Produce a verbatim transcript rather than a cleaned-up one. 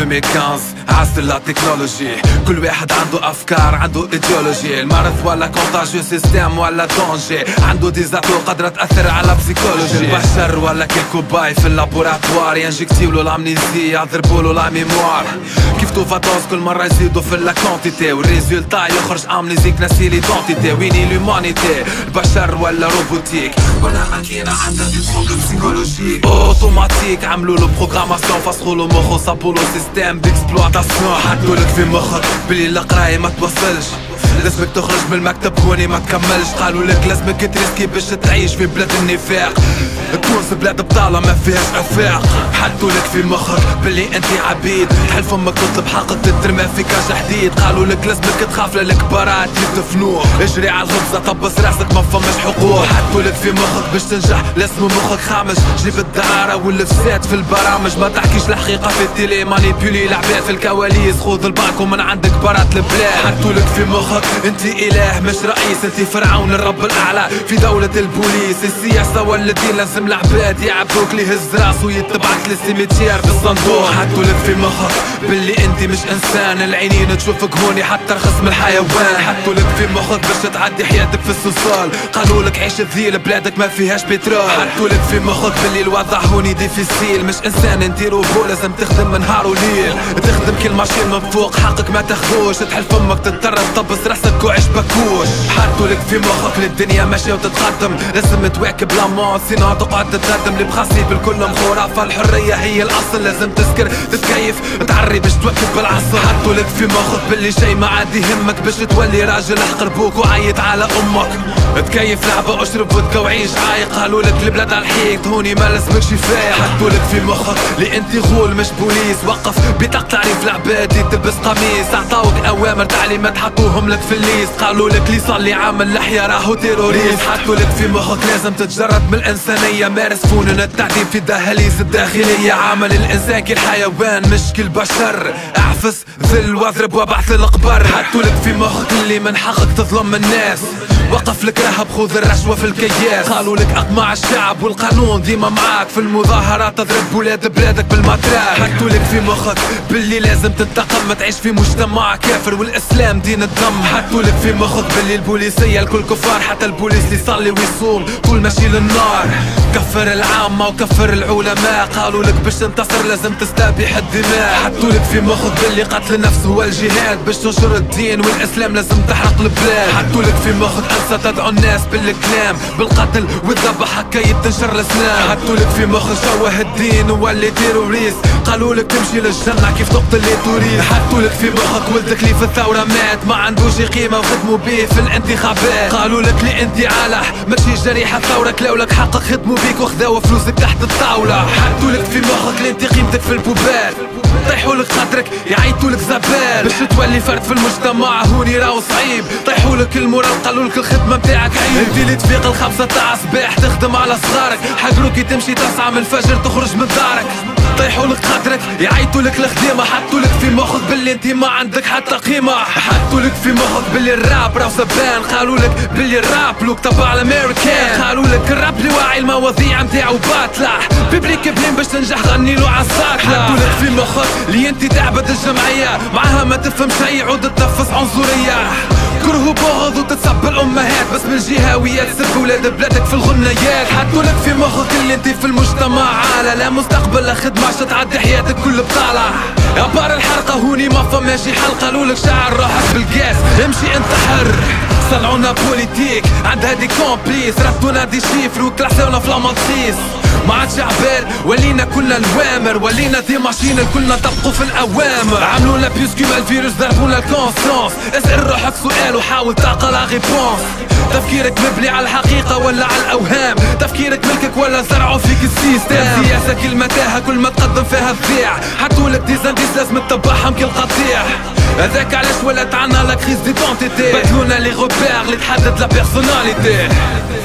ألفين وخمسطاش عصر لا تكنولوجي، كل واحد عنده أفكار عنده إيديولوجي، المرض ولا كونتاجيو سيستيم ولا دونجي، عنده ديزاتو قادرة تأثر على بسيكولوجي، البشر ولا كيكوباي في اللابوراتوار ينجكتيولو الامنيزيا يضربولو لا ميموار، كيف توفاتوز كل مرة يزيدو في لا كونتيتي والريزولتا يخرج امنيزيك ناسي ليدونتيتي، ويني لومانيتي البشر ولا روبوتيك ولا ماكينة عندها دي تروبل بسيكولوجيك اوتوماتيك، عملولو بروغراماسيون فسخولو مخو صابولو سيستيم ديكسبلواتاسيون، حطولك في مخك بلي القراية ما توصلش، لازمك تخرج من المكتب هوني ما تكملش، قالوا لك لازمك تريسكي باش تعيش في بلاد النفاق، تونس بلاد بطالة ما فيهاش افاق، حطولك في مخك بلي انت عبيد، تحل فمك تطلب حقك تترمى في كاش حديد، قالوا لك لازمك تخاف للكبارات يدفنوك، اجري على الغبزة طبس راسك ما فماش حقوق، حطولك في مخك باش تنجح لازم مخك خامج، جيب الدعارة والفساد في البرامج، ما تحكيش الحقيقة في التيلي مانيبيولي العباد في الكواليس، خذ الباكو من عندك برات البلاد، حطولك في مخك انت اله مش رئيس، انت فرعون الرب الاعلى في دولة البوليس، السياسة ولا الدين لازم العباد يعبدوك، لي هز راسو يتبعك للسيميتير بالصندوق، حطولك في مخك باللي انت مش انسان، العينين تشوفك هوني حتى رخص من الحيوان، حطولك في مخك باش تعدي حياتك في الصوصال، قالولك عيش الذيل بلادك ما فيهاش بترول، حطولك في مخك باللي الوضع هوني ديفيسيل، مش انسان انت روبو لازم تخدم من نهار وليل، تخدم كل ماشين من فوق حقك ما تاخذوش، تحل فمك تضطر تطبس راسك وعيش بكوش، حطولك في مخك للدنيا ماشية وتتقدم، لازم تواكب لامون سينو تقعد تتقدم، اللي بخاصي بالكل خرافة، الحرية هي الاصل، لازم تسكر تتكيف تعري باش تواكب بالعصر، حطولك في مخك باللي شي ما عاد يهمك، باش تولي راجل احقر بوك وعيط على امك، تكيف لعبة اشرب فودكا وعيش عايق، قالولك البلاد على الحيط هوني ما لازمكش فايق، حطولك في مخك لي انت غول مش بوليس، وقف بطاقة تعريف العباد تلبس قميص، عطاوك اوامر تعليمات حطوهم لك في الليست، قالولك لي صلي عامل لحية راهو تيروريست، حطولك في مخك لازم تتجرد من الانسانية، مارس فنون التعذيب في الدهاليز الداخلية، عامل الانسان كالحيوان مش كالبشر، اعفس ذل واضرب وابعث القبر، حطولك في مخك اللي من حقك تظلم الناس، وقف لك رهب خذ الرشوة في الكياس، قالوا لك اقمع الشعب والقانون ديما معاك، في المظاهرات تضرب ولاد بلادك بالمطراح، حطوا لك في مخك باللي لازم تنتقم، ما تعيش في مجتمع كافر والاسلام دين الدم، حطوا لك في مخك باللي البوليسية الكل كفار، حتى البوليس اللي يصلي ويصوم كل ماشي للنار، كفر العامة وكفر العلماء، قالوا لك باش تنتصر لازم تستبيح الدماء، حطوا لك في مخك باللي قتل النفس هو الجهاد، باش تنشر الدين والاسلام لازم تحرق البلاد، حطوا لك في مخك انسى تدعو الناس بالكلام بالقتل والذبح هكا يتنشر الاسلام، حطوا لك في مخك شوه الدين وولي تيروريست، قالوا لك تمشي للجنة كيف تقتل لي توريست، حطوا لك في مخك ولدك لي في الثورة مات ما عندوش قيمة وخدموا بيه في الانتخابات، قالوا لك لي انت عالح ماشي جريحة ثورة، كلاولك حقك خدموا بيك وخذاو فلوسك تحت الطاولة، حطوا لك في مخك اللي انت قيمتك في البوبال، طيحوا لك خاطرك يعيطوا لك زبال، باش تولي فرد في المجتمع هوني راهو صعيب، طيحوا لك المورال قالوا لك الخدمة متاعك عيب، انت اللي تفيق الخمسة تاع صباح تخدم على صغارك، حقروك تمشي تسعة من الفجر تخرج من دارك، طيحوا لك خاطرك يعيطوا لك الخديمة، حطوا لك في مخك باللي انت ما عندك حتى قيمة، حطوا لك في مخك باللي الراب راهو سبان، قالوا لك باللي الراب لوك تبع الامريكان، قالوا لك الراب اللي واعي المواضيع متاعو باطلة، بيبليك بلين باش تنجح غني له عالساطلة، حطوا لك في مخك اللي انت تعبد الجمعية، معاها ما تفهم شي عود تنفس عنصرية، كره بغض وتتسب الامهات، بس من جهويات تسب ولاد بلادك في الغنيات، حطوا لك في مخك اللي انت في المجتمع عالة، لا مستقبل لا خدمة عشان تعدي حياتك كل بطالة، يا بار الحرقة هوني ما فماشي حل، قالوا لك شعر روحك بالقاس امشي انت حر، صنعونا بوليتيك عندها دي كومبليس، ربطونا دي شيفر وكلحسونا في لامانتسيس، ما عادش عبال ولينا كلنا الوامر، ولينا دي ماشين الكلنا نطبقوا في الاوامر، عملونا بيوس كيما الفيروس ضربونا الكونسيونس، اسأل روحك سؤال وحاول تعقل لا ريبونس، تفكيرك مبني على الحقيقة ولا على الأوهام، تفكيرك ملكك ولا زرعوا فيك السيستم، سياسة كل ما تاهة كل ما تقدم فيها تضيع، حطوا لك دي زانديس لازم تتبعهم كل قطيع، هذاك علاش ولات عنا لا كريز ديدونتيتي، بدلونا لي غوبير اللي تحدد لا بيرسوناليتي.